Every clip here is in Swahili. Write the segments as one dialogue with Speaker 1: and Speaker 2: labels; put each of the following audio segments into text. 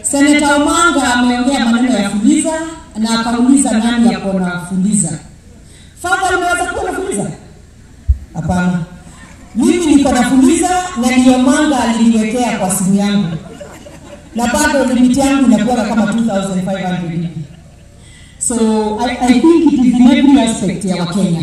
Speaker 1: Senator Omanga ameongea maneno ya Fuliza na akauliza nani yako na Fuliza. Father unaweza kuwa na Fuliza? Hapana. Mimi niko na Fuliza na ni Omanga aliniwekea kwa simu yangu. Na bado limit yangu inakuwa kama 2500. So I think it is in every aspect ya Kenya.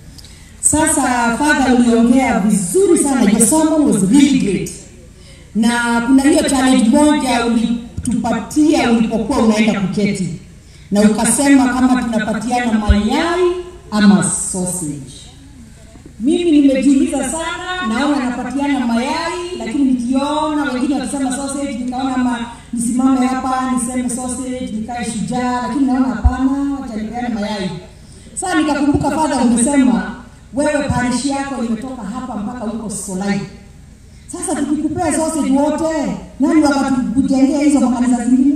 Speaker 1: Sasa Father uliongea vizuri sana. Your sermon was really great. Na kuna hiyo challenge moja ulitupatia ulipokuwa unaenda kuketi. Na ukasema kama tunapatiana mayai ama sausage. Mimi nimejiuliza sana, naona napatiana mayai, lakini nikiona wengine wakisema sausage, nikaona ama nisimame hapa niseme sausage, nikae shujaa, lakini naona hapana, watanipeana mayai. Sasa nikakumbuka Father umesema wewe parish yako imetoka hapa mpaka huko Solai. Sasa tukikupea sausage wote, nani wakatujengea hizo makanisa zingine?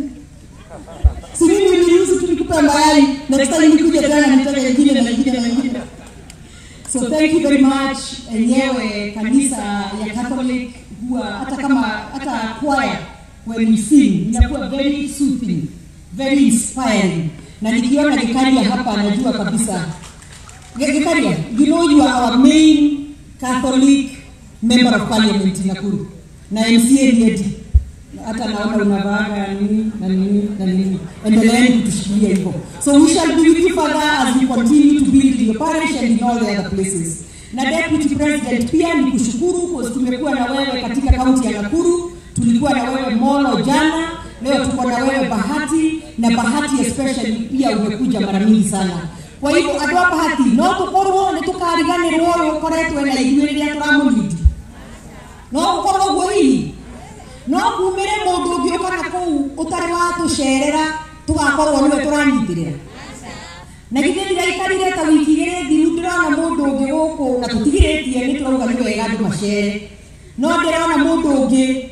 Speaker 1: Si mimi niliuzi tukikupea mayai, next time nikuje tena nitaka nyingine na nyingine na nyingine. So thank you very much. Enyewe kanisa ya Catholic huwa hata choir when we sing inakuwa very soothing, very inspiring. Na nikiona Gikaria hapa najua kabisa. Gikaria, you know you are our main Catholic member of parliament in Nakuru. Na MCA ni hata naona unavaga nini. Endeleeni kutushikilia hivyo. So we shall be with you Father as we continue to build in your parish and in all the other places. Na Deputy President pia ni kushukuru kwa tumekuwa na wewe katika kaunti ya Nakuru, tulikuwa na wewe Molo jana, leo tuko na wewe Bahati, na Bahati especially pia umekuja mara mingi sana. Kwa hivyo adwa Bahati no tukorwo ne tukarigane royo koretwe na igwirira turamunidi. No ukorwo gwi no kumire mundu ngioka na kou utari wa tucerera tugakorwo niwe turanyitirira na githiri gaikarire ta wiki igiri thiru ndirona mundu ungi guku na tutigiritie ni turauga ni wega andu macere no ndirona mundu ungi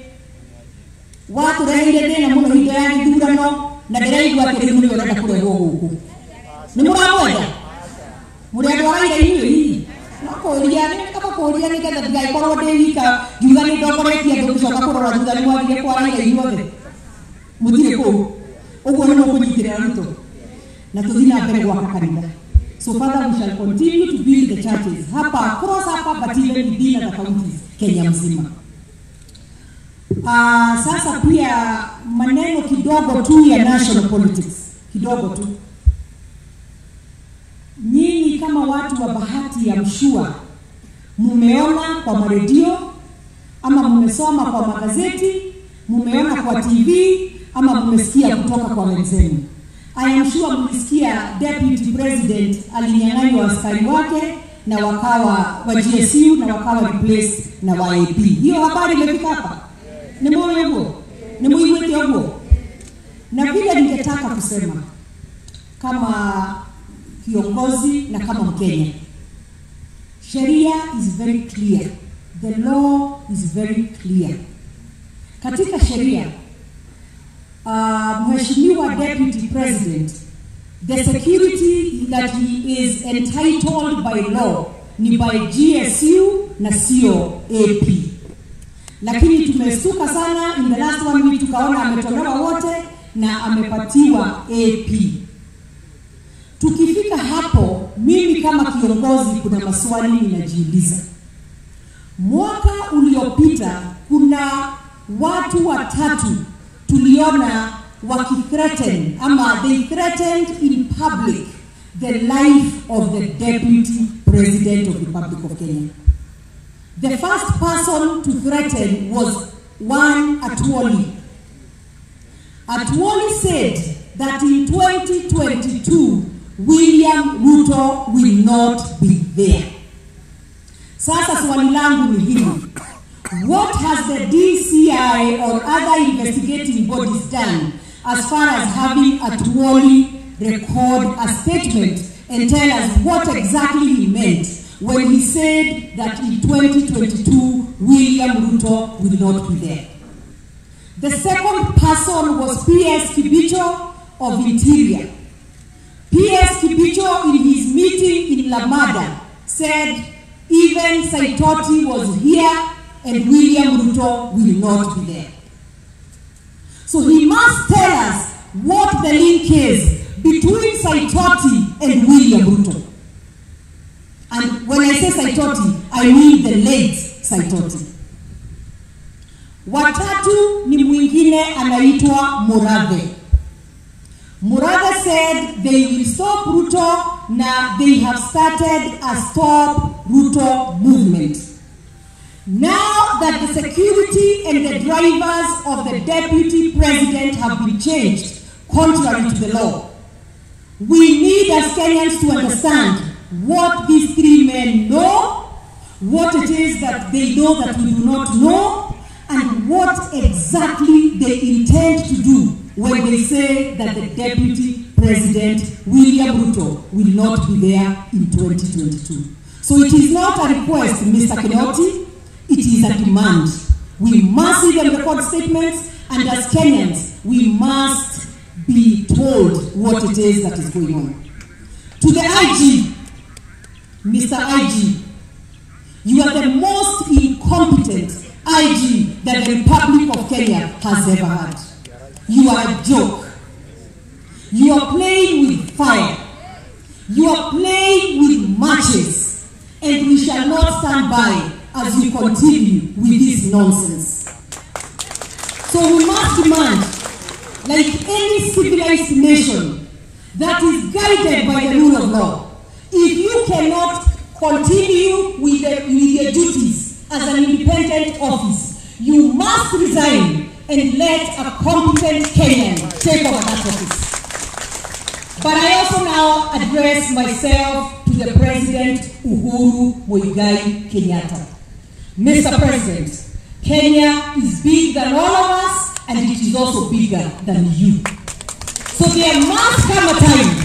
Speaker 1: watureheire thina muno hingo ya githurano na ndiraigua ati riu ni urenda kurehwo guku ni muramwenda muri andu araire inyui Korea ni kama Korea ni kada digai korwo ndewika ngiuga ni ndokoretie andu gucoka kurora thutha ni mwagire kwaraire inyuothe mutire kuu uguo ni mukunyitirira ruto na tuthina mbere gwaka kanitha. So Father, we shall continue to build the churches hapa cross hapa but even within the counties Kenya mzima. Sasa pia maneno kidogo tu ya national politics kidogo tu. Nyinyi kama watu wa Bahati ya Mshua mumeona kwa maredio ama mumesoma kwa magazeti, mumeona kwa TV ama mumesikia kutoka kwa wenzenu. I am sure mlisikia Deputy President alinyang'anywa askari wake na wakawa wa GSU na wakawa replace na YAP. Hiyo habari imefika hapa. Ni moyo huo. Ni muiwete huo. Na vile ningetaka kusema kama kiongozi na kama Mkenya, sheria is very clear, the law is very clear. Katika sheria Mheshimiwa Deputy President, the security that he is entitled by law ni by GSU na sio AP. Lakini tumestuka sana in the last 1 week tukaona ametolewa wote na amepatiwa AP. Tukifika hapo, mimi kama kiongozi kuna maswali ninajiuliza. Mwaka uliopita kuna watu watatu tuliona wakithreaten ama they threatened in public the life of the Deputy President of the Republic of Kenya. The first person to threaten was one Atwoli. Atwoli said that in 2022 William Ruto will not be there. Sasa swali langu ni hili. What has the DCI or other investigating bodies done as far as having Atwoli record a statement and tell us what exactly he meant when he said that in 2022 William Ruto will not be there? The second person was PS Kibicho of Interior. PS Kibicho in his meeting in Lamada said even Saitoti was here and William Ruto will not be there. So he must tell us what the link is between Saitoti and William Ruto. And when I say Saitoti, I mean the late Saitoti. Watatu ni mwingine anaitwa Murathe. Murathe said they will stop Ruto. Now they have started a Stop Ruto movement. Now that the security and the drivers of the deputy president have been changed contrary to the law, we need as Kenyans to understand what these three men know, what it is that they know that we do not know, and what exactly they intend to do when they say that the deputy president, William Ruto, will not be there in 2022. So it is not a request, Mr. Kinoti, it is a demand. We must see them record statements, and as Kenyans, we must be told what it is that is going on. To the IG, Mr. IG, you are the most incompetent IG that the Republic of Kenya has ever had. You are a joke. You are playing with fire. You are playing with matches. And we shall not stand by as you continue with this nonsense. So we must demand, like any civilized nation that is guided by the rule of law, if you cannot continue with your duties as an independent office, you must resign and let a competent Kenyan take over that office. But I also now address myself to the President Uhuru Muigai Kenyatta. Mr. President, Kenya is bigger than all of us, and it is also bigger than you. So there must come a time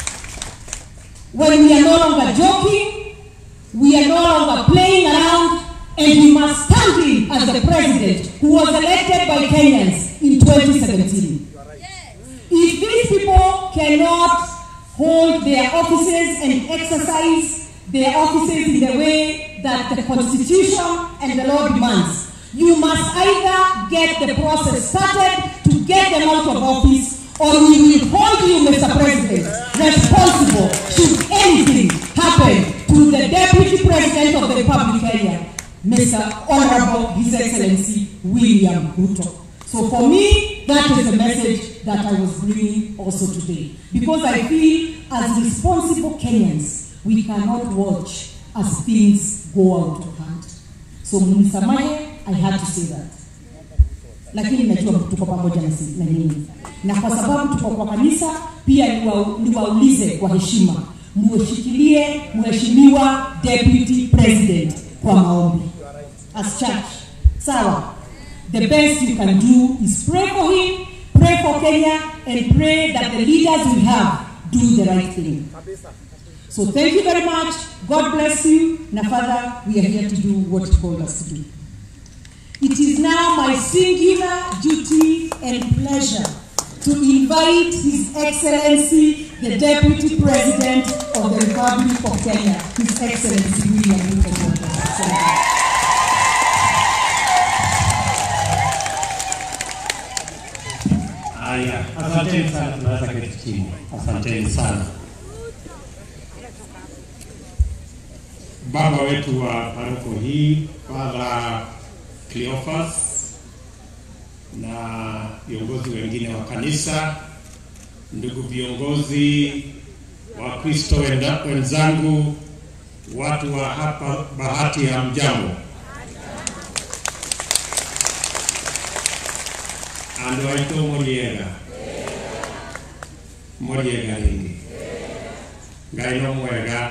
Speaker 1: when we are no longer joking, we are no longer playing around, and we must stand in as the president who was elected by Kenyans in 2017. If these people cannot hold their offices and exercise their offices in the way that the Constitution and the law demands, you must either get the process started to get them out of office, or we will hold you, Mr. President, responsible should anything happen to the Deputy President of the Republic of Kenya, Mr. Honorable His Excellency William Ruto. So for me, that is the message that I was bringing also today. Because I feel as responsible Kenyans, we cannot watch as things go out of hand. So mnisamaye, I had to say that. Lakini najua tuko pamoja na nyinyi. Na kwa sababu tuko kwa kanisa, pia niwaulize kwa heshima, muheshikilie mheshimiwa Deputy President kwa maombi. As church, sawa. The best you can do is pray for him, pray for Kenya, and pray that the leaders we have do the right thing. So thank you very much. God bless you. Now, Father, we are here to do what you called us to do. It is now my singular duty and pleasure to invite His Excellency, the Deputy President of the Republic of Kenya, His Excellency William Ruto.
Speaker 2: Asanteni sana, tunaweza keti chini. Asanteni sana. Baba wetu wa paroko hii, Father Cleophas, na viongozi wengine wa kanisa, ndugu viongozi wa Kristo wenzangu, watu wa hapa Bahati ya mjambo. Ando aito moriega hindi. Gaino mwega.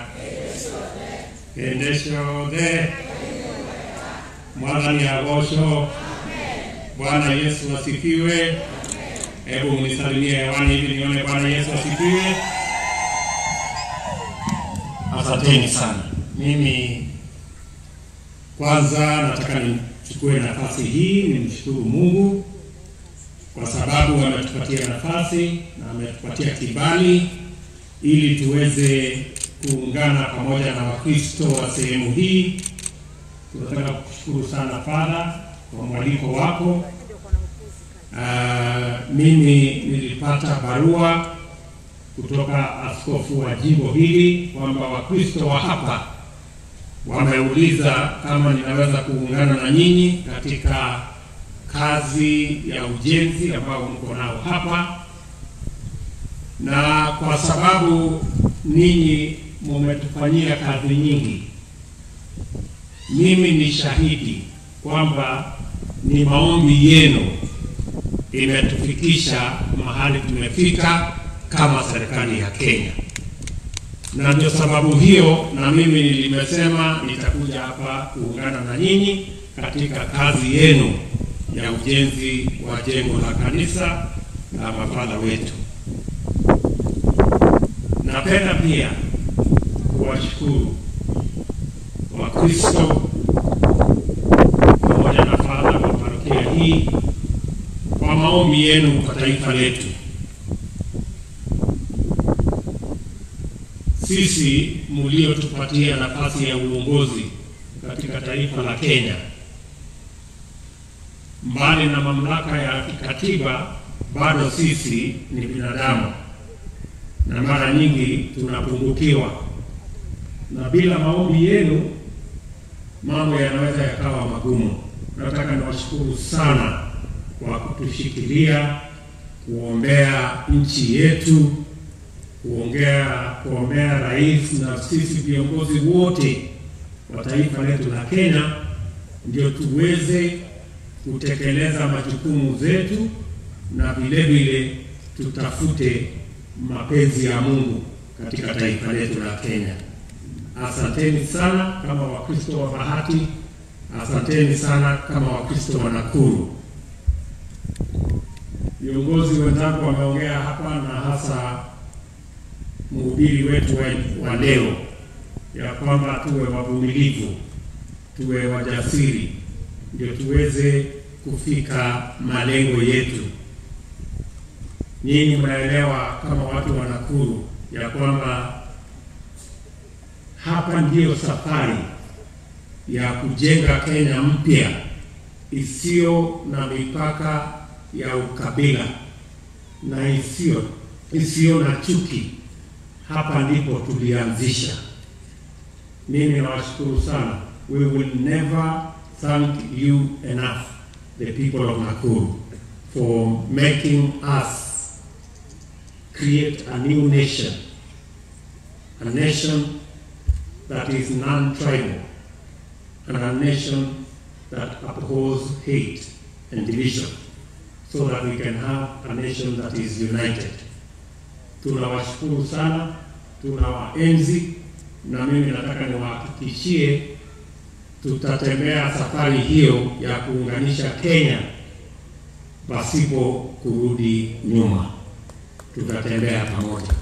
Speaker 2: Endesho de. Mwadhani agosho. Bwana Yesu asifiwe. Hebu mnisalimie hewani hivi nione Bwana Yesu asifiwe. Asanteni sana. Mimi kwanza nataka nichukue nafasi hii nimshukuru Mungu kwa sababu ametupatia nafasi na ametupatia kibali ili tuweze kuungana pamoja na Wakristo wa sehemu hii. Tunataka kukushukuru sana Father kwa mwaliko wako. mimi nilipata barua kutoka askofu wa jimbo hili kwamba Wakristo wa hapa wameuliza kama ninaweza kuungana na nyinyi katika kazi ya ujenzi ambao mko nao hapa, na kwa sababu ninyi mmetufanyia kazi nyingi, mimi ni shahidi kwamba ni maombi yenu imetufikisha mahali tumefika kama serikali ya Kenya. Na ndio sababu hiyo na mimi nilimesema nitakuja hapa kuungana na nyinyi katika kazi yenu ya ujenzi wa jengo la kanisa la mafadha wetu. Napenda pia kuwashukuru Wakristo pamoja na fadha wa parokia hii kwa maombi yenu kwa taifa letu. Sisi mliotupatia nafasi ya uongozi katika taifa la Kenya, mbali na mamlaka ya kikatiba, bado sisi ni binadamu na mara nyingi tunapungukiwa, na bila maombi yenu mambo yanaweza yakawa magumu. Nataka niwashukuru sana kwa kutushikilia, kuombea nchi yetu, kuombea rais na sisi viongozi wote wa taifa letu la Kenya, ndio tuweze kutekeleza majukumu zetu na vile vile tutafute mapenzi ya Mungu katika taifa letu la Kenya. Asanteni sana kama Wakristo wa Bahati, asanteni sana kama Wakristo wa Nakuru. Viongozi wenzangu wameongea hapa, na hasa mhubiri wetu wa leo, ya kwamba tuwe wavumilivu, tuwe wajasiri, ndio tuweze kufika malengo yetu. Nyinyi mnaelewa kama watu wa Nakuru ya kwamba hapa ndiyo safari ya kujenga Kenya mpya isiyo na mipaka ya ukabila na isiyo na chuki. Hapa ndipo tulianzisha. Mimi nawashukuru sana. We will never thank you enough, the people of Nakuru, for making us create a new nation, a nation that is non-tribal, and a nation that abhors hate and division, so that we can have a nation that is united. Tunawashukuru sana, tunawaenzi, na mimi nataka niwahakikishie tutatembea safari hiyo ya kuunganisha Kenya pasipo kurudi nyuma. Tutatembea pamoja.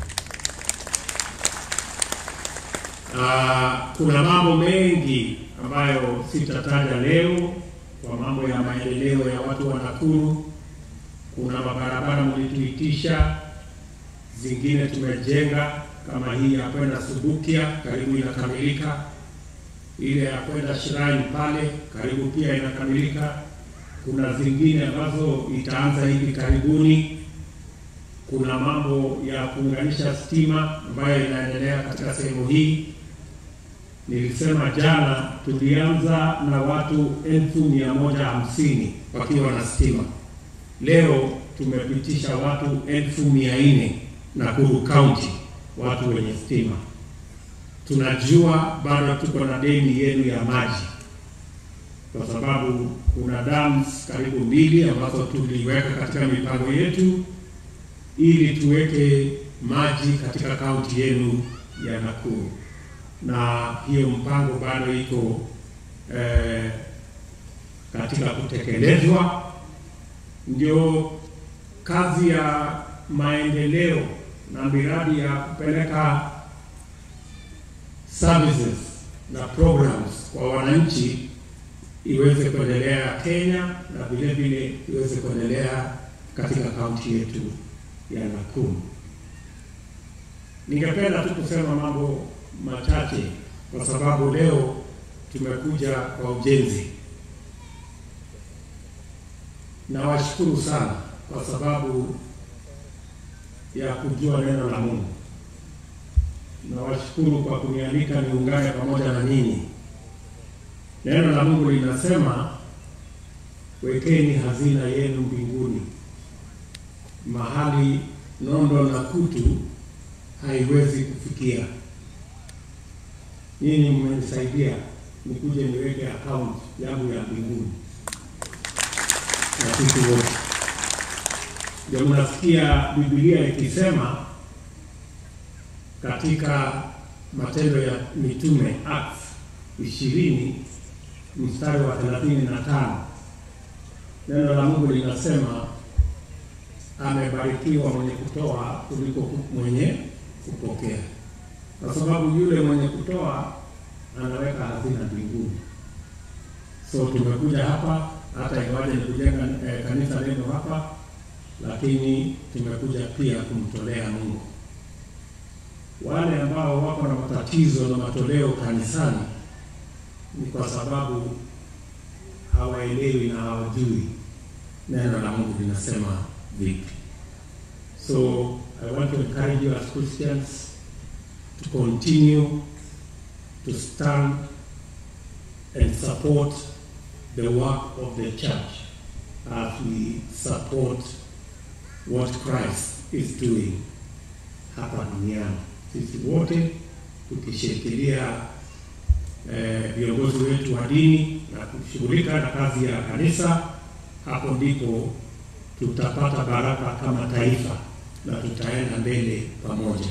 Speaker 2: Kuna mambo mengi ambayo sitataja leo kwa mambo ya maendeleo ya watu wa Nakuru. Kuna mabarabara mlituitisha, zingine tumejenga, kama hii ya kwenda Subukia karibu inakamilika, ile ya kwenda Shrine pale karibu pia inakamilika. Kuna zingine ambazo itaanza hivi karibuni. Kuna mambo ya kuunganisha stima ambayo inaendelea katika sehemu hii. Nilisema jana tulianza na watu 1,150 wakiwa na stima. Leo tumepitisha watu 1,400 Nakuru County, watu wenye stima. Tunajua bado tuko na deni yenu ya maji, kwa sababu kuna dams karibu 2 ambazo tuliweka katika mipango yetu ili tuweke maji katika kaunti yenu ya Nakuru, na hiyo mpango bado iko katika kutekelezwa. Ndio kazi ya maendeleo na miradi ya kupeleka services na programs kwa wananchi iweze kuendelea Kenya, na vile vile iweze kuendelea katika kaunti yetu ya Nakuru. Ningependa tu kusema mambo machache kwa sababu leo tumekuja kwa ujenzi. Na washukuru sana kwa sababu ya kujua neno la Mungu. Nawashukuru kwa kunialika niungane pamoja na ninyi. Neno la Mungu linasema, wekeni hazina yenu mbinguni, mahali nondo na kutu haiwezi kufikia. Nyinyi mmenisaidia nikuje niweke account yangu ya mbinguni. Na sisi wote ndio mnasikia Biblia ikisema katika Matendo ya Mitume Acts 20 mstari wa 35, neno la Mungu linasema, amebarikiwa mwenye kutoa kuliko mwenye kupokea, kwa sababu yule mwenye kutoa anaweka hazina mbinguni. So tumekuja hapa, hata ingawaje ni kujenga kanisa leo hapa, lakini tumekuja pia kumtolea Mungu. Wale ambao wako na matatizo na matoleo kanisani ni kwa sababu hawaelewi na hawajui neno la Mungu linasema vipi. So I want to encourage you as Christians to continue to stand and support the work of the church as we support what Christ is doing hapa duniani. Sisi wote tukishikilia viongozi wetu wa dini na kushughulika na kazi ya kanisa, hapo ndipo tutapata baraka kama taifa na tutaenda mbele pamoja.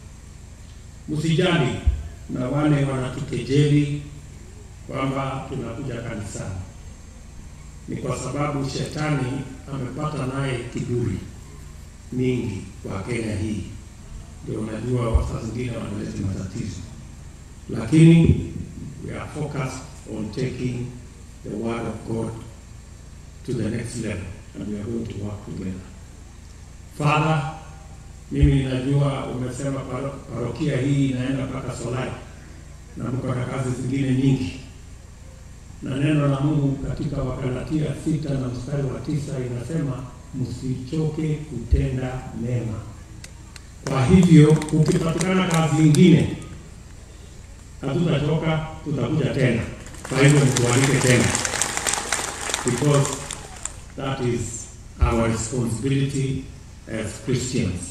Speaker 2: Msijali na wale wanatukejeli kwamba tunakuja kanisani. Ni kwa sababu shetani amepata naye kiburi mingi kwa Kenya hii. Ndio unajua watu wengine wanaleta matatizo. Lakini we are focused on taking the word of God to the next level, and we are going to work together. Father, mimi ninajua umesema parokia hii inaenda mpaka Solai na mko na kazi zingine nyingi. Na neno la Mungu katika Wagalatia 6 na mstari wa 9 inasema, msichoke kutenda mema. Kwa hivyo ukipatikana kazi nyingine, hatutachoka, tutakuja tena. Kwa hivyo mtualike tena, because that is our responsibility as Christians.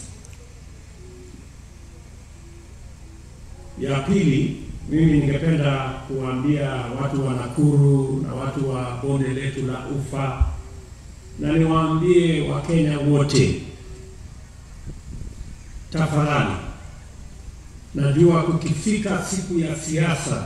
Speaker 2: Ya pili, mimi ningependa kuambia watu wa Nakuru na watu wa bonde letu la Ufa, na niwaambie Wakenya wote, tafadhali, najua kukifika siku ya siasa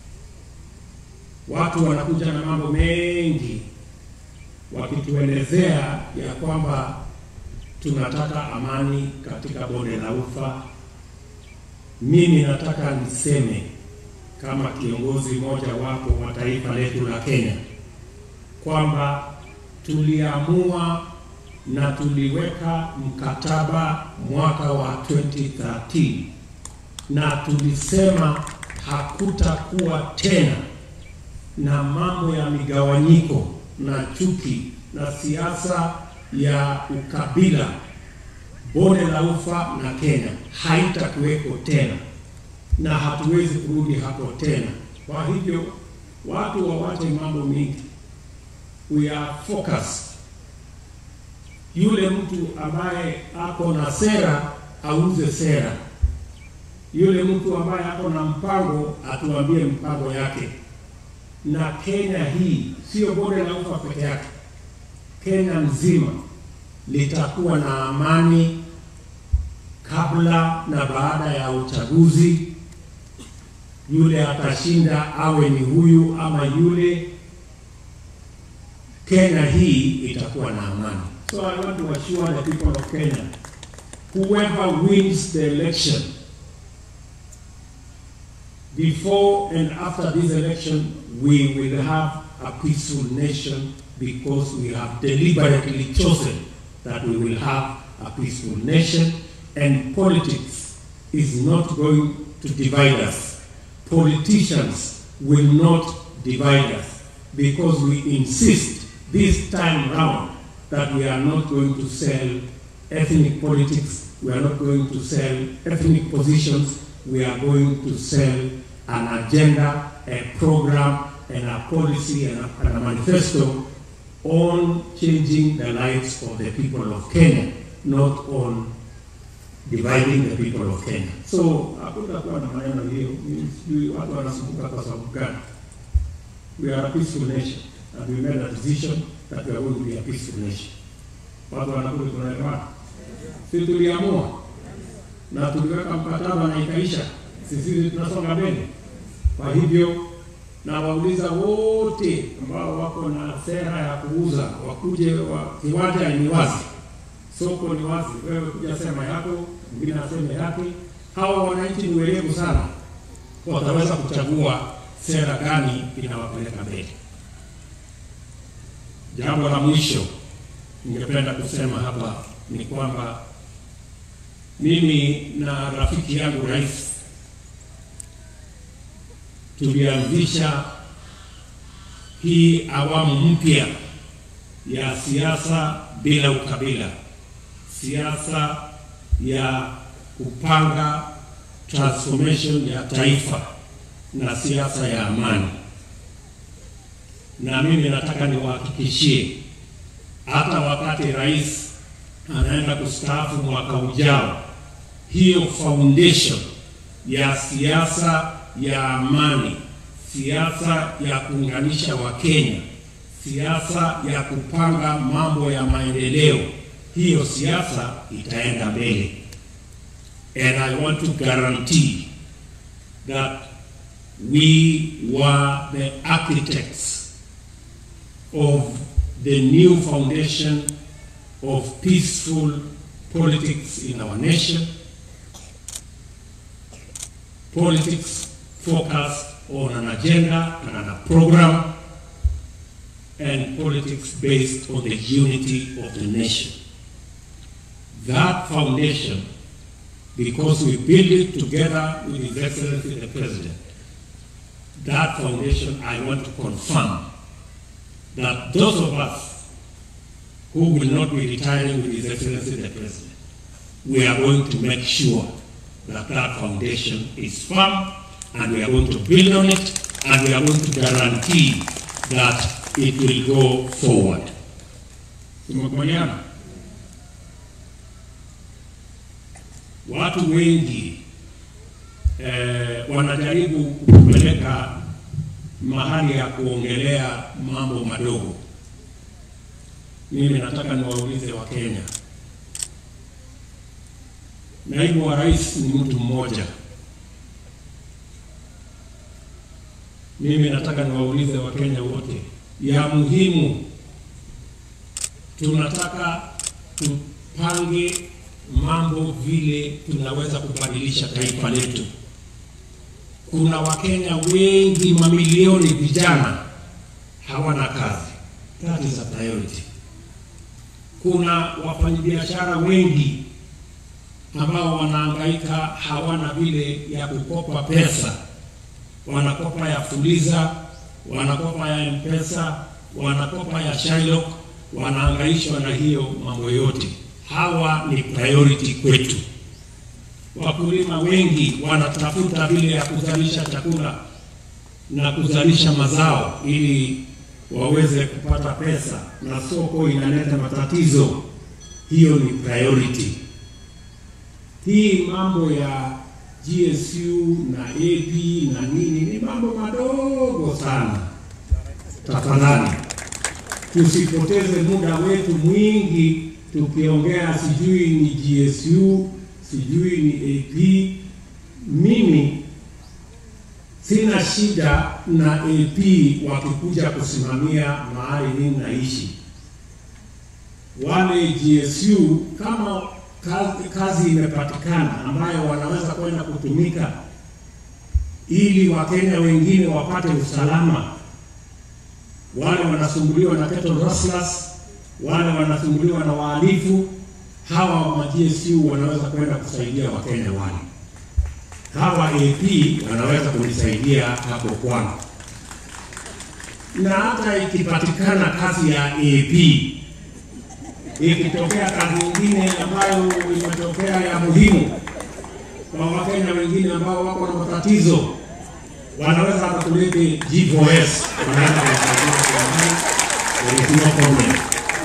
Speaker 2: watu wanakuja na mambo mengi wakituelezea ya kwamba tunataka amani katika bonde la Ufa. Mimi nataka niseme kama kiongozi mmoja wapo wa taifa letu la Kenya kwamba tuliamua na tuliweka mkataba mwaka wa 2013 na tulisema hakutakuwa tena na mambo ya migawanyiko na chuki na siasa ya ukabila. Bonde la Ufa na Kenya haitakuweko tena na hatuwezi kurudi hapo tena. Kwa hivyo watu wawache mambo mingi. We are focused. Yule mtu ambaye ako na sera auze sera. Yule mtu ambaye ako na mpango atuambie mpango yake. Na Kenya hii sio bonde la Ufa peke yake. Kenya nzima litakuwa na amani kabla na baada ya uchaguzi. Yule atashinda awe ni huyu ama yule, Kenya hii itakuwa na amani. So I want to assure the people of Kenya, whoever wins the election, before and after this election, we will have a peaceful nation, because we have deliberately chosen that we will have a peaceful nation, and politics is not going to divide us. Politicians will not divide us, because we insist this time round that we are not going to sell ethnic politics, we are not going to sell ethnic positions, we are going to sell an agenda, a program, and a policy and a manifesto on changing the lives of the people of Kenya, not on dividing the people of Kenya. So, hakutakuwa na maneno hiyo, watu wanasumbuka kwa sababu gani? We are a peaceful nation, and we made a decision that we are going to be a peaceful nation. Watu wanakuli tunaelewana. Sisi tuliamua na tuliweka mkataba na ikaisha. Sisi tunasonga mbele. Kwa hivyo na wauliza wote ambao wako na sera ya kuuza wakuje kiwanja ni wazi. Soko ni wazi. Wewe kuja sema yako, mwingine aseme yake. Hao wananchi ni werevu sana. Wataweza kuchagua sera gani inawapeleka mbele. Jambo la mwisho ningependa kusema hapa ni kwamba mimi na rafiki yangu rais tulianzisha hii awamu mpya ya siasa bila ukabila, siasa ya kupanga transformation ya taifa na siasa ya amani. Na mimi nataka niwahakikishie hata wakati rais anaenda kustaafu mwaka ujao, hiyo foundation ya siasa ya amani, siasa ya kuunganisha Wakenya, siasa ya kupanga mambo ya maendeleo, hiyo siasa itaenda mbele. And I want to guarantee that we were the architects of the new foundation of peaceful politics in our nation, politics focused on an agenda and a program, and politics based on the unity of the nation. That foundation, because we build it together with His Excellency the President, that foundation I want to confirm that those of us who will not be retiring with His Excellency the President, we are going to make sure that that foundation is firm, and we are going to build on it, and we are going to guarantee that it will go forward. Tumekubaliana? Watu wengi wanajaribu kupeleka mahali ya kuongelea mambo madogo. Mimi nataka niwaulize wa Kenya. Naibu wa rais ni mtu mmoja. Mimi nataka niwaulize wa Kenya wote, ya muhimu tunataka tupange mambo vile tunaweza kubadilisha taifa letu. Kuna Wakenya wengi, mamilioni vijana hawana kazi. That is a priority. Kuna wafanyabiashara wengi ambao wanahangaika, hawana vile ya kukopa pesa. Wanakopa ya Fuliza, wanakopa ya M-Pesa, wanakopa ya Shylock, wanahangaishwa na hiyo mambo yote. Hawa ni priority kwetu. Wakulima wengi wanatafuta vile ya kuzalisha chakula na kuzalisha mazao ili waweze kupata pesa, na soko inaleta matatizo. Hiyo ni priority. Hii mambo ya GSU na AP na nini ni mambo madogo sana. Tafadhali tusipoteze muda wetu mwingi tukiongea sijui ni GSU, sijui ni AP. Mimi sina shida na AP wakikuja kusimamia mahali mimi naishi. Wale GSU kama kazi imepatikana ambayo wanaweza kwenda kutumika ili Wakenya wengine wapate usalama. Wale wanasumbuliwa na cattle rustlers, wale wanasumbuliwa na wahalifu, hawa wa GSU wanaweza kwenda kusaidia Wakenya wale. Hawa AP wanaweza kunisaidia hapo kwangu. Na hata ikipatikana kazi ya AP, ikitokea kazi nyingine ambayo imetokea ya muhimu kwa Wakenya wengine ambao wako na matatizo, wanaweza kuleta G4S wanaenda kusaidia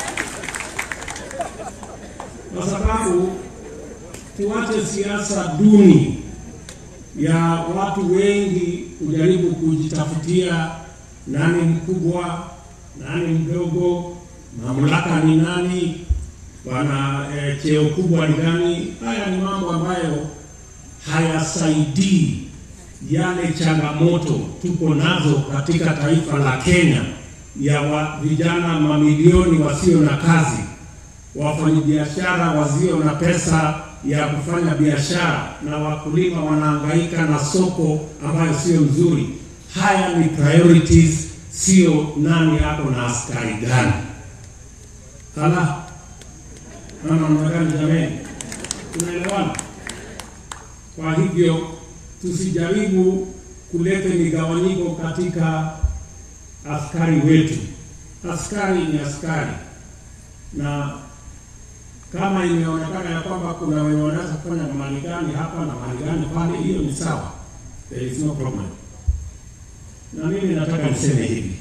Speaker 2: kwa sababu tuache siasa duni ya watu wengi kujaribu kujitafutia nani mkubwa, nani mdogo, mamlaka ni nani, wana cheo kubwa ni gani. Haya ni mambo ambayo hayasaidii yale changamoto tuko nazo katika taifa la Kenya ya vijana mamilioni wasio na kazi, wafanyabiashara wasio na pesa ya kufanya biashara, na wakulima wanahangaika na soko ambayo sio nzuri. Haya ni priorities, sio nani yako na askari gani. Hala, mama mnagani jameni, tunaelewana? Kwa hivyo tusijaribu kuleta migawanyiko katika askari wetu. Askari ni askari, na kama imeonekana ya kwamba kuna wenye wanaweza kufanya mali gani hapa na mali gani pale, hiyo ni sawa, there is no problem. Na mimi nataka niseme hivi,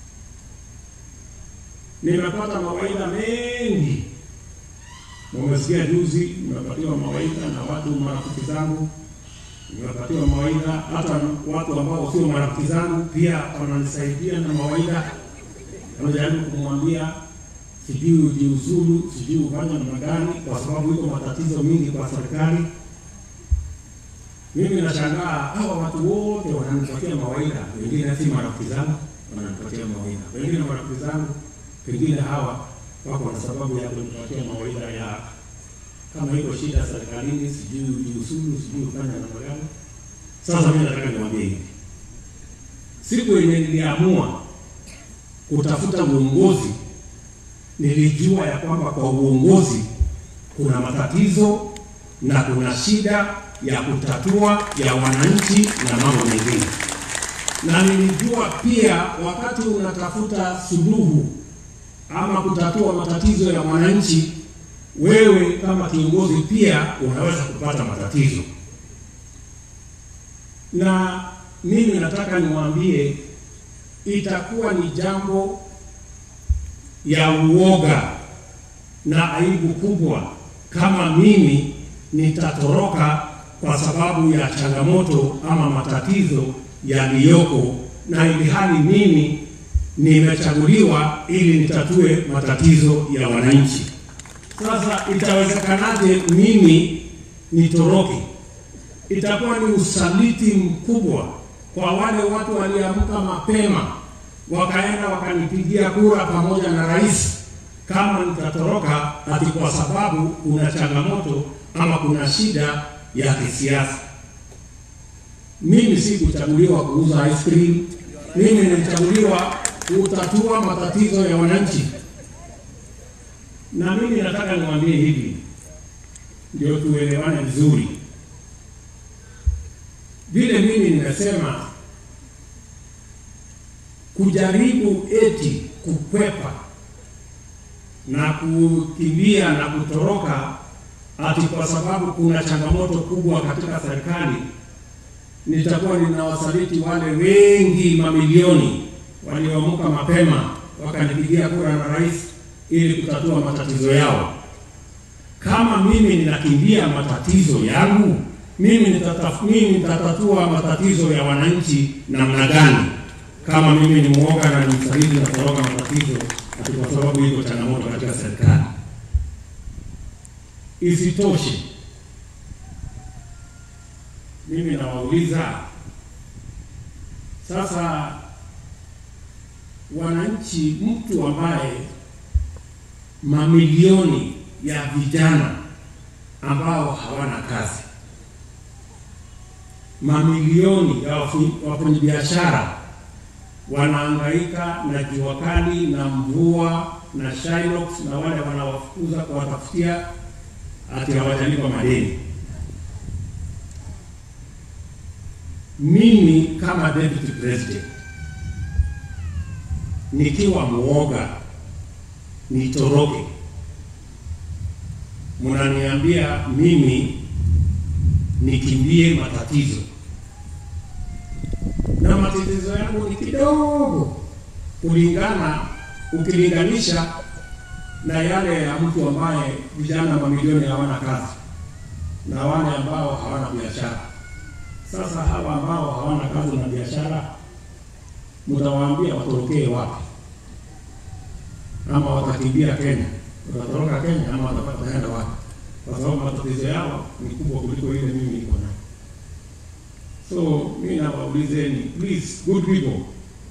Speaker 2: nimepata mawaidha mengi, mmesikia juzi nimepatiwa mawaidha na watu marafiki zangu, nimepatiwa mawaidha hata watu ambao sio marafiki zangu pia wananisaidia na mawaidha, wanajaribu kumwambia sijui ujiuzulu, sijui ufanye namna gani, kwa sababu iko matatizo mingi kwa serikali. Mimi nashangaa hawa watu wote wananipatia mawaidha, wengine si marafiki zangu wananipatia mawaidha, wengine marafiki zangu, pengine hawa wako na sababu ya kunipatia mawaidha ya kama iko shida serikalini, sijui ujiuzulu, sijui ufanye namna gani. Sasa mimi nataka niwaambie hivi, siku yenye niliamua kutafuta uongozi, nilijua ya kwamba kwa uongozi kuna matatizo na kuna shida ya kutatua ya wananchi na mambo mengine. Na nilijua pia wakati unatafuta suluhu ama kutatua matatizo ya wananchi, wewe kama kiongozi pia unaweza kupata matatizo. Na mimi nataka niwaambie, itakuwa ni jambo ya uoga na aibu kubwa kama mimi nitatoroka kwa sababu ya changamoto ama matatizo yaliyoko, na ili hali mimi nimechaguliwa ili nitatue matatizo ya wananchi. Sasa itawezekanaje mimi nitoroke? Itakuwa ni usaliti mkubwa kwa wale watu waliamka mapema wakaenda wakanipigia kura pamoja na rais, kama nitatoroka ati kwa sababu kuna changamoto ama kuna shida ya kisiasa. Mimi si kuchaguliwa kuuza ice cream, mimi nilichaguliwa kutatua matatizo ya wananchi. Na mimi nataka niwaambie hivi, ndio tuelewane vizuri. Vile mimi nimesema, kujaribu eti kukwepa na kukimbia na kutoroka ati kwa sababu kuna changamoto kubwa katika serikali, nitakuwa ninawasaliti wale wengi mamilioni walioamka mapema wakanipigia kura na rais ili kutatua matatizo yao. Kama mimi ninakimbia matatizo yangu, mimi nitatatua matatizo ya wananchi namna gani? Kama mimi ni muoga na nimsaliti na kutoroka matatizo ati kwa sababu iko changamoto katika serikali. Isitoshe, mimi nawauliza sasa, wananchi, mtu ambaye mamilioni ya vijana ambao hawana kazi, mamilioni ya wafanyabiashara wanahangaika na jua kali na mvua na Shylock, na wale wanawafukuza kuwatafutia ati hawajalipa madeni. Mimi kama deputy president nikiwa muoga nitoroke mnaniambia mimi nikimbie matatizo, na matatizo yangu ni kidogo ukilinganisha na yale ya mtu ambaye vijana mamilioni hawana kazi na wale ambao hawana biashara. Sasa hawa ambao hawana kazi na biashara, mtawaambia watorokee wapi? Ama watakimbia Kenya? Watatoroka Kenya ama wataenda wapi? Kwa sababu matatizo yao ni kubwa kuliko ile mimi niko nayo. So mimi nawaulizeni, please, good people,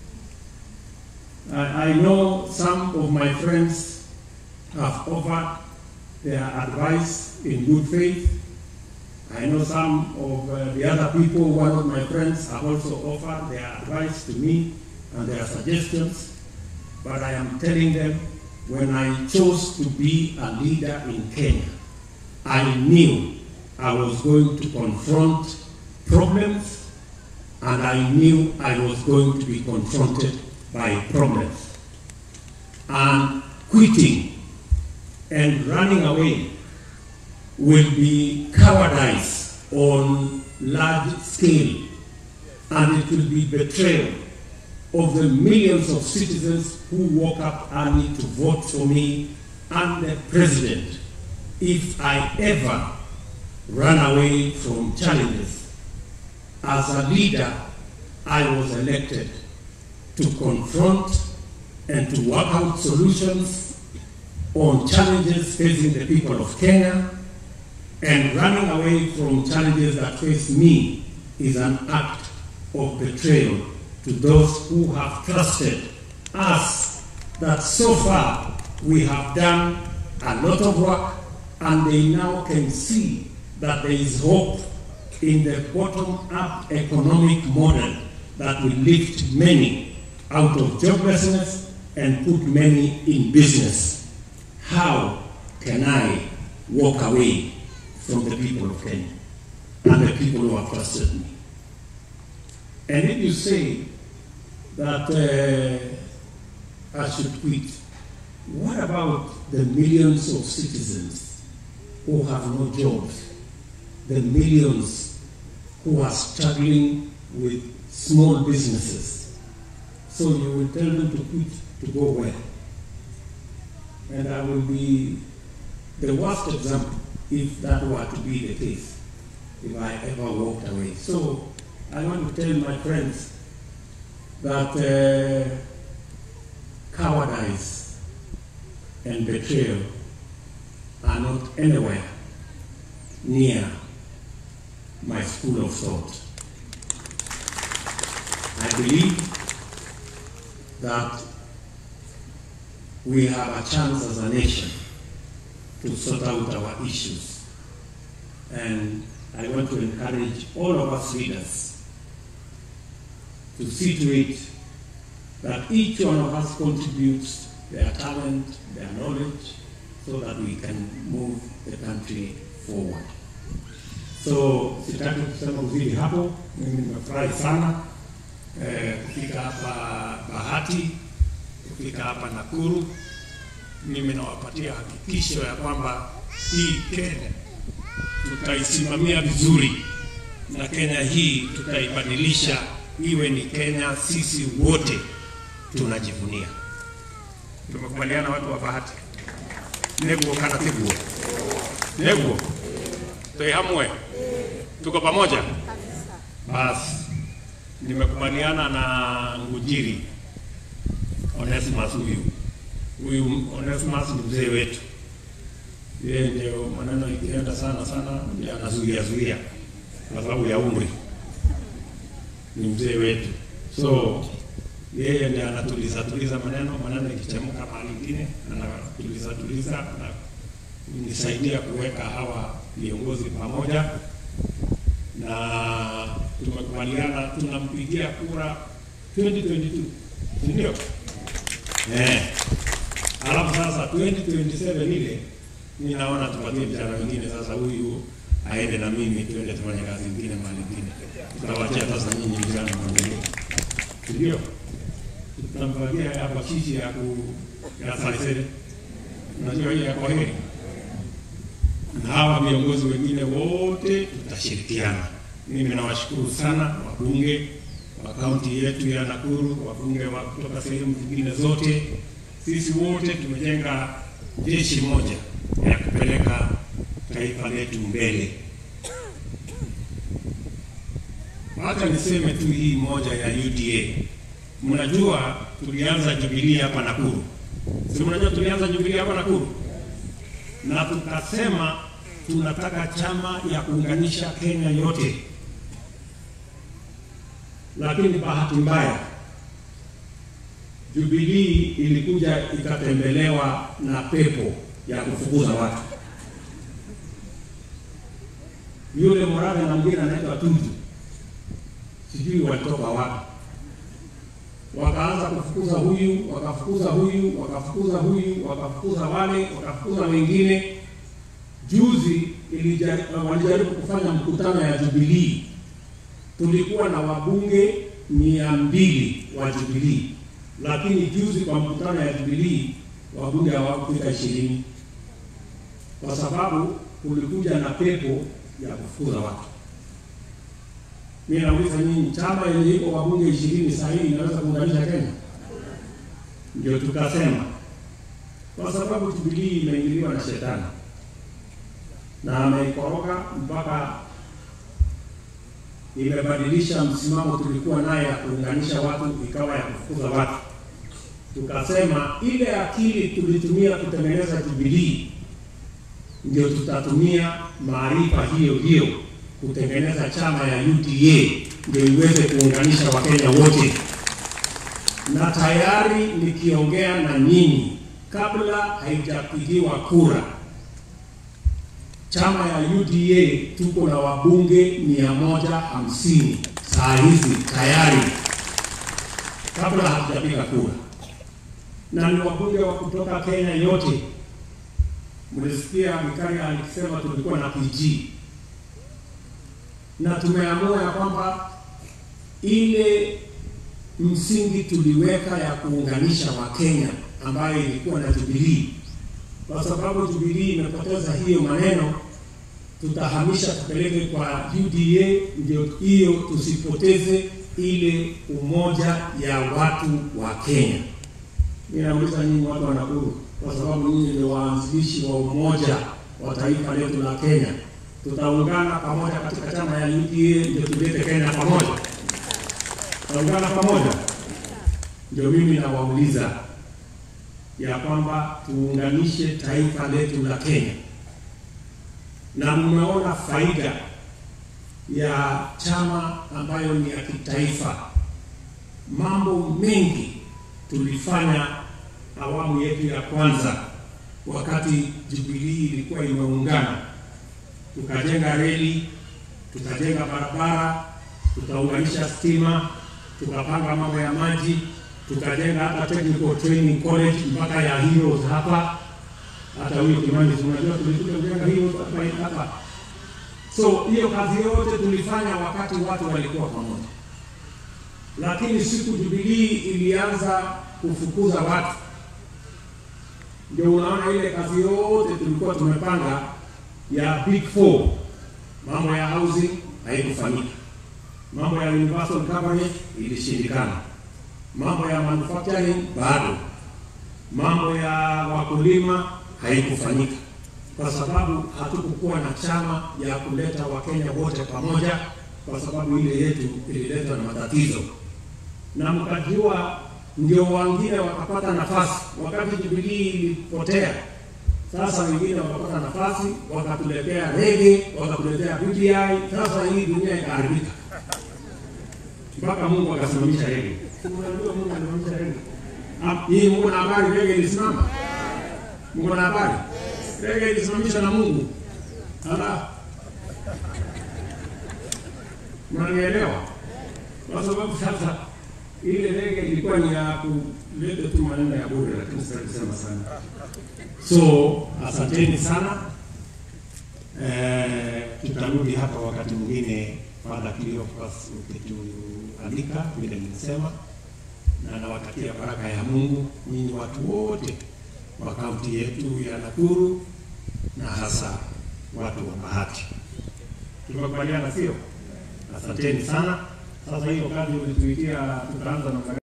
Speaker 2: I know some of my friends have offered their advice in good faith. I know some of the other people, one of my friends, have also offered their advice to me and their suggestions. But I am telling them, when I chose to be a leader in Kenya, I knew I was going to confront problems, and I knew I was going to be confronted by problems. And quitting and running away will be cowardice on large scale, and it will be betrayal of the millions of citizens who woke up early to vote for me and the president if I ever run away from challenges. As a leader, I was elected to confront and to work out solutions on challenges facing the people of Kenya, and running away from challenges that face me is an act of betrayal to those who have trusted us, that so far we have done a lot of work, and they now can see that there is hope in the bottom-up economic model that will lift many out of joblessness and put many in business. How can I walk away from the people of Kenya and the people who have trusted me? And if you say that I should quit, what about the millions of citizens who have no jobs, the millions who are struggling with small businesses? So you will tell them to quit, to go where? And I will be the worst example if that were to be the case, if I ever walked away. So I want to tell my friends that cowardice and betrayal are not anywhere near my school of thought. I believe that we have a chance as a nation to sort out our issues. And I want to encourage all of us leaders to see to it that each one of us contributes their talent, their knowledge, so that we can move the country forward. So sitaki kusema uzidi hapo. Mimi nimefurahi sana kufika hapa Bahati, kufika hapa Nakuru. Mimi nawapatia hakikisho ya kwamba hii Kenya tutaisimamia vizuri, na Kenya hii tutaibadilisha iwe ni Kenya sisi wote tunajivunia. Tumekubaliana watu wa Bahati? Neguo kana tiguo. Neguo. Tuihamwe. Tuko pamoja? Basi. Nimekubaliana na Ngujiri Onesimus huyu Onesimus ni mzee wetu. Yeye ndio maneno ikienda sana anazuia kwa sababu ya umri. Ni mzee wetu. So yeye ndiye anatuliza maneno ikichemka mahali nyingine, anatuliza na kunisaidia kuweka hawa viongozi pamoja, na tumekubaliana tunampigia kura 2022. Ndio? Alafu sasa 2027 ile ninaona tupatie vijana wengine, sasa huyu aende na mimi tuende tufanye kazi nyingine mahali nyingine. Tutawachia sasa nyinyi vijana mwingine. Ndio? Tutamvalia hapa chichi ya Faisal. Unajua hii ya kwa heri. na hawa viongozi wengine wote tutashirikiana. Mimi nawashukuru sana wabunge wa kaunti yetu ya Nakuru, wabunge wa kutoka sehemu zingine zote. Sisi wote tumejenga jeshi moja ya kupeleka taifa letu mbele. Hata niseme tu hii moja ya UDA. Mnajua tulianza Jubilee hapa Nakuru. Si mnajua tulianza Jubilee hapa Nakuru? Na tukasema tunataka chama ya kuunganisha Kenya yote. Lakini bahati mbaya Jubilee ilikuja ikatembelewa na pepo ya kufukuza watu. Yule Moraga na mwingine anaitwa Tundu, sijui walitoka wapi. Wakaanza kufukuza huyu, wakafukuza huyu, wakafukuza huyu, wakafukuza wale, wakafukuza wengine. Juzi walijaribu kufanya mkutano ya Jubilee. Tulikuwa na wabunge 200 wa Jubilee. Lakini juzi kwa mkutano ya Jubilee wabunge hawakufika 20. Kwa sababu kulikuja na pepo ya kufukuza watu. Mimi nauliza nyinyi, chama yenye iko wabunge 20 sasa hivi inaweza kuunganisha Kenya? Ndio tukasema kwa sababu Jubilee imeingiliwa na shetani na ameikoroga mpaka imebadilisha msimamo tulikuwa naye ya kuunganisha watu ikawa ya kufukuza watu. Tukasema ile akili tulitumia kutengeneza Jubilee ndio tutatumia maarifa hiyo hiyo kutengeneza chama ya UDA ndio iweze kuunganisha Wakenya wote. Na tayari nikiongea na nyinyi kabla haijapigiwa kura, chama ya UDA tuko na wabunge 150 saa hizi tayari kabla hatujapiga kura. Na ni wabunge wa kutoka Kenya yote. Mlisikia Mikaria alikisema tulikuwa na PG. Na tumeamua ya kwamba ile msingi tuliweka ya kuunganisha Wakenya ambayo ilikuwa na Jubilee, kwa sababu Jubilee imepoteza hiyo maneno, tutahamisha tupeleke kwa UDA ndio hiyo tusipoteze ile umoja ya watu wa Kenya. Ninauliza nyinyi watu wa Nakuru, kwa sababu nyinyi ndio waanzilishi wa umoja wa taifa letu la Kenya. Tutaungana pamoja katika chama ya UDA ndio tulete Kenya pamoja. Tutaungana pamoja. Ndio mimi nawauliza ya kwamba tuunganishe taifa letu la Kenya. Na mmeona faida ya chama ambayo ni ya kitaifa. Mambo mengi tulifanya awamu yetu ya kwanza wakati Jubilee ilikuwa imeungana. Tukajenga reli, tukajenga barabara, tukaunganisha stima, tukapanga mambo ya maji, tukajenga hata technical training college mpaka ya Heroes hapa. Hata huyo Kimani tunajua tulikuja kujenga Heroes hapa. So hiyo kazi yote tulifanya wakati watu walikuwa pamoja. Lakini siku Jubilee ilianza kufukuza watu, ndio unaona ile kazi yote tulikuwa tumepanga ya Big Four, mambo ya housing haikufanyika, mambo ya universal coverage ilishindikana, mambo ya manufacturing bado, mambo ya wakulima haikufanyika, kwa sababu hatukukuwa na chama ya kuleta Wakenya wote pamoja, kwa sababu ile yetu ililetwa na matatizo. Na mkajua ndio wengine wakapata nafasi wakati Jubilee ilipotea. Sasa wengine wakapata nafasi, wakatuletea rege, wakatuletea BBI. Sasa hii dunia ikaharibika. Mpaka Mungu akasimamisha rege. Unajua Mungu alisimamisha rege. Hii Mungu na habari rege ilisimama. Mungu na habari. Rege ilisimamisha na Mungu. Ala. Mnanielewa? Kwa sababu sasa ile rege ilikuwa ni ya kuleta tu maneno ya bure, lakini sasa kusema sana. So, asanteni sana. Tutarudi hapa wakati mwingine Father Cleophas ukitualika vile nilisema, na nawatakia baraka ya Mungu nyinyi watu wote wa kaunti yetu ya Nakuru na hasa watu wa Bahati. Tumekubaliana, sio? Asanteni sana. Sasa hiyo kazi ulituitia tutaanza na